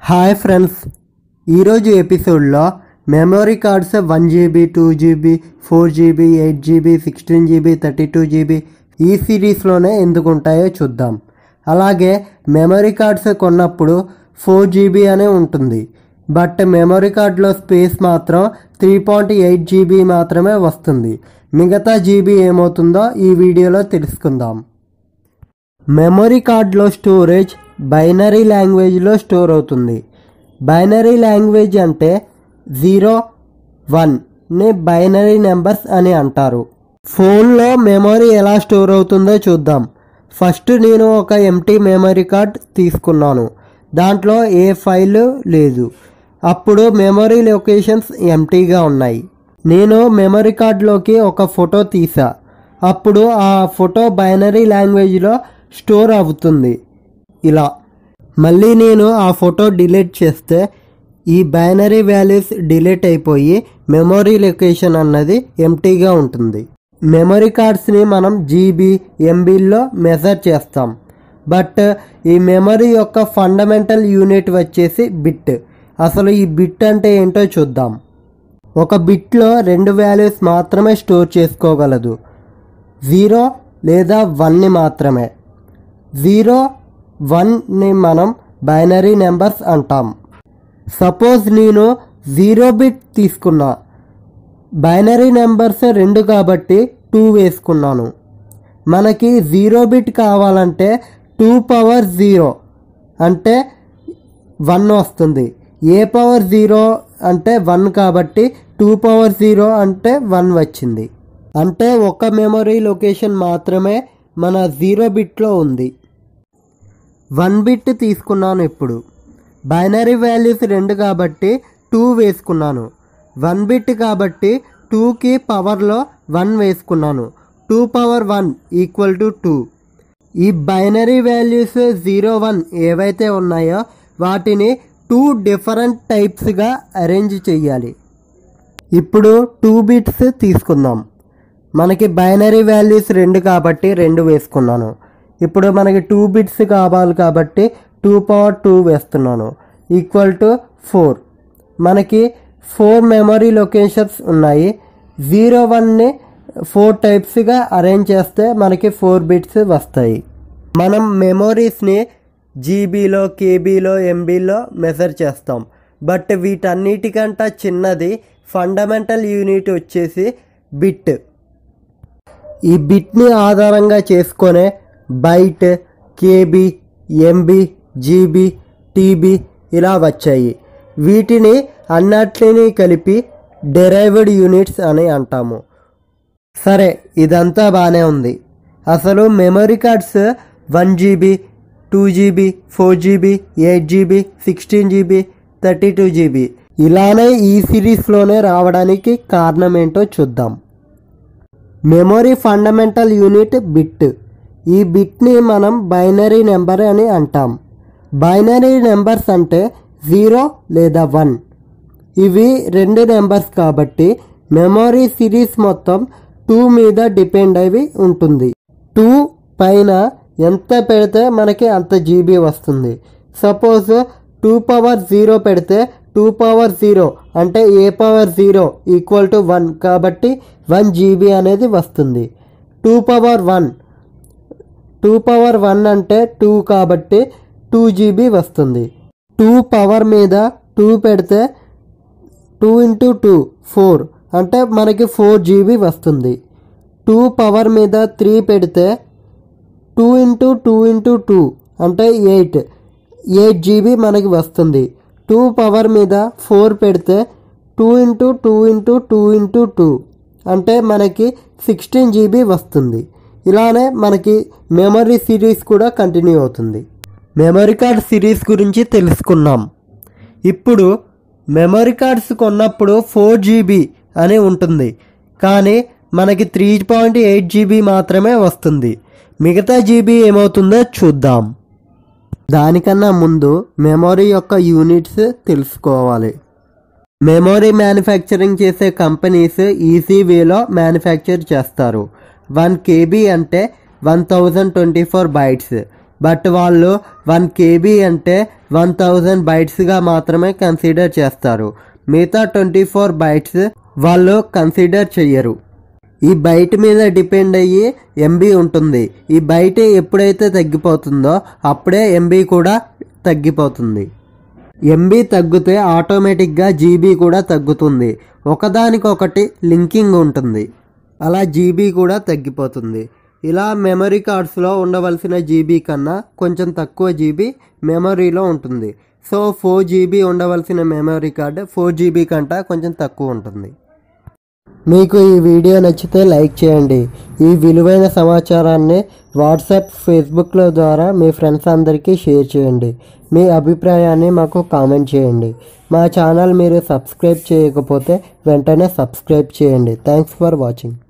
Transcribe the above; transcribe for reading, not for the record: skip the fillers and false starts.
Hi friends, ఈరోజు ఎపిసోడ్లో memory cards 1GB, 2GB, 4GB, 8GB, 16GB, 32GB ఈ సిరీస్లోనే ఎందుకు ఉంటాయో చూద్దాం. అలాగే మెమరీ కార్డ్స్ కొన్నప్పుడు 4GB అనే ఉంటుంది, బట్ మెమరీ కార్డ్లో స్పేస్ మాత్రం 3.8GB మాత్రమే వస్తుంది. మిగతా జీబీ ఏమవుతుందో ఈ వీడియోలో తెలుసుకుందాం. మెమరీ కార్డ్లో స్టోరేజ్ బైనరీ లాంగ్వేజ్లో స్టోర్ అవుతుంది. బైనరీ లాంగ్వేజ్ అంటే 0, 1ని బైనరీ నెంబర్స్ అని అంటారు. ఫోన్లో మెమరీ ఎలా స్టోర్ అవుతుందో చూద్దాం. ఫస్ట్ నేను ఒక ఎంటీ మెమరీ కార్డ్ తీసుకున్నాను. దాంట్లో ఏ ఫైల్ లేదు. అప్పుడు మెమరీ లొకేషన్స్ ఎంటీగా ఉన్నాయి. నేను మెమరీ కార్డ్లోకి ఒక ఫోటో తీసా. అప్పుడు ఆ ఫోటో బైనరీ లాంగ్వేజ్లో స్టోర్ అవుతుంది ఇలా. మళ్ళీ నేను ఆ ఫోటో డిలీట్ చేస్తే ఈ బైనరీ వాల్యూస్ డిలీట్ అయిపోయి మెమరీ లొకేషన్ అన్నది ఎంటీగా ఉంటుంది. మెమరీ కార్డ్స్ని మనం జీబీ, ఎంబీల్లో మెజర్ చేస్తాం. బట్ ఈ మెమరీ యొక్క ఫండమెంటల్ యూనిట్ వచ్చేసి బిట్. అసలు ఈ బిట్ అంటే ఏంటో చూద్దాం. ఒక బిట్లో 2 వాల్యూస్ మాత్రమే స్టోర్ చేసుకోగలదు, 0 లేదా 1ని మాత్రమే. 0, 1ని మనం బైనరీ నెంబర్స్ అంటాం. సపోజ్ నేను 0 బిట్ తీసుకున్నా. బైనరీ నెంబర్స్ 2 కాబట్టి 2 వేసుకున్నాను. మనకి 0 బిట్ కావాలంటే 2 పవర్ 0 అంటే 1 వస్తుంది. ఏ పవర్ 0 అంటే 1 కాబట్టి 2 పవర్ 0 అంటే 1 వచ్చింది. అంటే ఒక మెమరీ లొకేషన్ మాత్రమే మన 0 బిట్లో ఉంది. 1 బిట్ తీసుకున్నాను. ఇప్పుడు బైనరీ వాల్యూస్ 2 కాబట్టి 2 వేసుకున్నాను. 1 బిట్ కాబట్టి 2కి పవర్లో 1 వేసుకున్నాను. 2 పవర్ 1 ఈక్వల్ టు 2. ఈ బైనరీ వాల్యూస్ 0, 1 ఏవైతే ఉన్నాయో వాటిని 2 డిఫరెంట్ టైప్స్గా అరేంజ్ చేయాలి. ఇప్పుడు 2 బిట్స్ తీసుకుందాం. మనకి బైనరీ వాల్యూస్ 2 కాబట్టి 2 వేసుకున్నాను. ఇప్పుడు మనకి 2 బిట్స్ కావాలి కాబట్టి 2 పవర్ 2 వేస్తున్నాను ఈక్వల్ టు 4. మనకి 4 మెమరీ లొకేషన్స్ ఉన్నాయి. 0, 1ని 4 టైప్స్గా అరేంజ్ చేస్తే మనకి 4 బిట్స్ వస్తాయి. మనం మెమరీస్ని జీబీలో, కేబీలో, ఎంబీలో మెజర్ చేస్తాం. బట్ వీటన్నిటికంటే చిన్నది ఫండమెంటల్ యూనిట్ వచ్చేసి బిట్. ఈ బిట్ని ఆధారంగా చేసుకొనే byte, KB, MB, GB, TB ఇలా వచ్చాయి. వీటిని అన్నిటిని కలిపి డెరైవ్డ్ యూనిట్స్ అని అంటాము. సరే, ఇదంతా బాగానే ఉంది. అసలు memory cards 1GB, 2GB, 4GB, 8GB, 16GB, 32GB ఇలానే ఈ సిరీస్లోనే రావడానికి కారణం ఏంటో చూద్దాం. Memory fundamental unit bit. ఈ బిట్ని మనం బైనరీ నెంబర్ అని అంటాం. బైనరీ నెంబర్స్ అంటే 0 లేదా 1. ఇవి 2 నెంబర్స్ కాబట్టి మెమరీ సిరీస్ మొత్తం 2 మీద డిపెండ్ అయి ఉంటుంది. 2 పైన ఎంత పెడితే మనకి అంత జీబీ వస్తుంది. సపోజ్ 2 పవర్ 0 పెడితే 2 పవర్ 0 అంటే ఏ పవర్ 0 ఈక్వల్ టు 1 కాబట్టి 1 GB అనేది వస్తుంది. 2 పవర్ 1 అంటే 2 కాబట్టి 2 GB వస్తుంది. 2 పవర్ మీద 2 పెడితే 2 × 2 4 అంటే మనకి 4 GB వస్తుంది. 2 పవర్ మీద 3 పెడితే 2 × 2 × 2 అంటే 8 GB మనకి వస్తుంది. 2 పవర్ మీద 4 పెడితే 2 × 2 × 2 × 2 అంటే మనకి 16 GB వస్తుంది. ఇలానే మనకి మెమరీ సిరీస్ కూడా కంటిన్యూ అవుతుంది. మెమరీ కార్డ్ సిరీస్ గురించి తెలుసుకున్నాం. ఇప్పుడు మెమరీ కార్డ్స్ కొన్నప్పుడు 4GB అని ఉంటుంది, కానీ మనకి 3.8GB మాత్రమే వస్తుంది. మిగతా జీబీ ఏమవుతుందో చూద్దాం. దానికన్నా ముందు మెమరీ యొక్క యూనిట్స్ తెలుసుకోవాలి. మెమరీ మ్యానుఫ్యాక్చరింగ్ చేసే కంపెనీస్ ఈజీ వేలో మ్యానుఫ్యాక్చర్ చేస్తారు. 1 KB అంటే 1024 బైట్స్. బట్ వాళ్ళు 1 KB అంటే 1000 బైట్స్గా మాత్రమే కన్సిడర్ చేస్తారు. మిగతా 24 బైట్స్ వాళ్ళు కన్సిడర్ చెయ్యరు. ఈ బైట్ మీద డిపెండ్ అయ్యి ఎంబీ ఉంటుంది. ఈ బైట్ ఎప్పుడైతే తగ్గిపోతుందో అప్పుడే ఎంబీ కూడా తగ్గిపోతుంది. ఎంబీ తగ్గితే ఆటోమేటిక్గా జీబీ కూడా తగ్గుతుంది. ఒకదానికొకటి లింకింగ్ ఉంటుంది, అలా జీబీ కూడా తగ్గిపోతుంది. ఇలా మెమరీ కార్డ్స్లో ఉండవలసిన జీబీ కన్నా కొంచెం తక్కువ జీబీ మెమరీలో ఉంటుంది. సో 4 జీబీ ఉండవలసిన మెమరీ కార్డ్ 4 జీబీ కంటే కొంచెం తక్కువ ఉంటుంది. మీకు ఈ వీడియో నచ్చితే లైక్ చేయండి. ఈ విలువైన సమాచారాన్ని వాట్సాప్, ఫేస్బుక్ల ద్వారా మీ ఫ్రెండ్స్ అందరికీ షేర్ చేయండి. మీ అభిప్రాయాన్ని మాకు కామెంట్ చేయండి. మా ఛానల్ మీరు సబ్స్క్రైబ్ చేయకపోతే వెంటనే సబ్స్క్రైబ్ చేయండి. Thanks for watching.